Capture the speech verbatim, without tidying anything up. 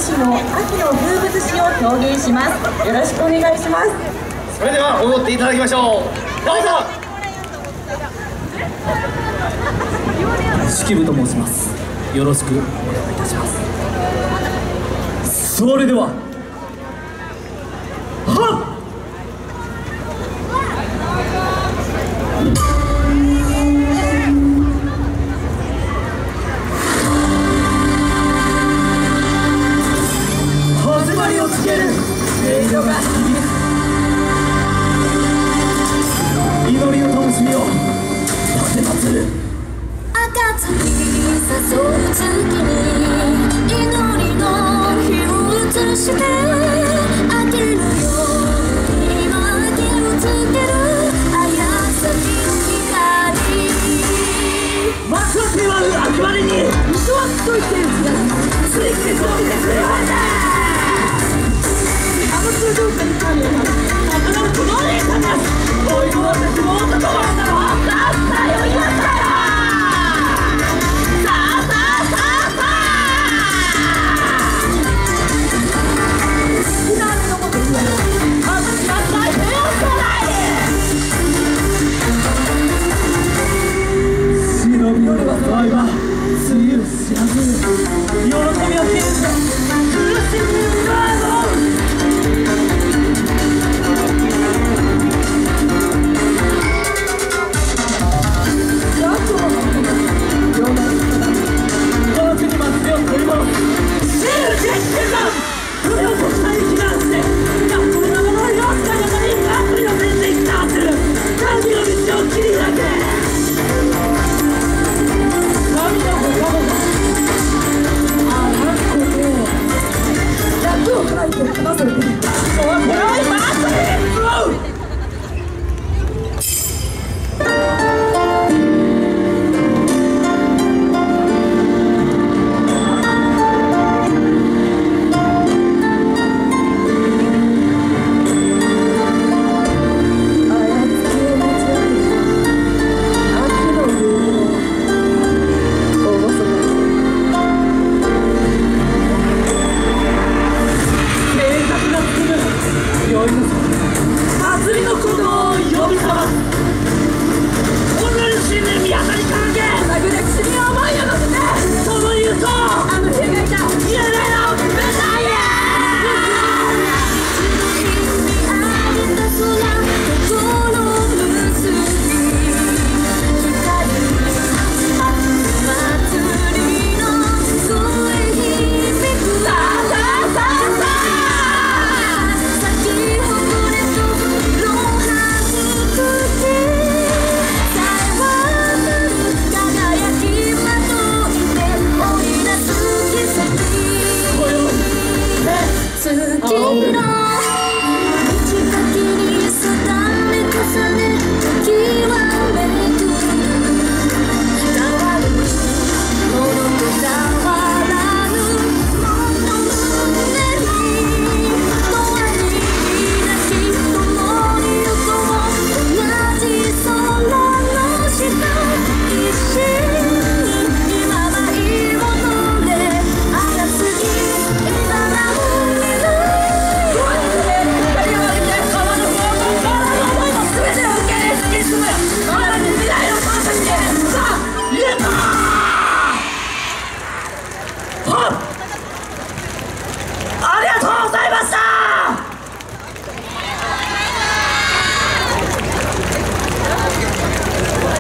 市の秋の風物詩を表現します。よろしくお願いします。 それでは踊っていただきましょう。どうぞ。 式部と申します。よろしくお願いいたします。それでははっ始まりをつける音色が響く。祈りを灯しよう。立てまつる暁誘う月に祈りの火を移して飽きるように今気をつけるあやさみの光。 幕を迫る秋晴れに水はと言っている気がついてこいでくれました。あの通常下に関連ななくなるこのお姉さんがおいの私も男なんだろう。だったよ今さよ。 Let's go!